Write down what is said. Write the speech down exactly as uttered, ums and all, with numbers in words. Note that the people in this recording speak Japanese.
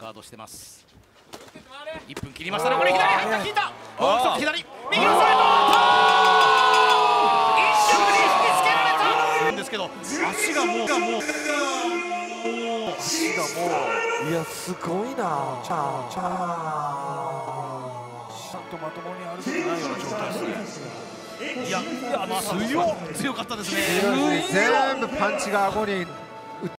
ガードしてます。いっぷん切りましたね。これ左入った、引いた。もう一つ左、右のストレート。一瞬に引きつけられたんですけど、足がもうがもう足がもういやすごいな。ちゃんちゃんとまともに歩けてないような状態ですね。 いや、いや、まあ、強強かったですね。 全部パンチが顎に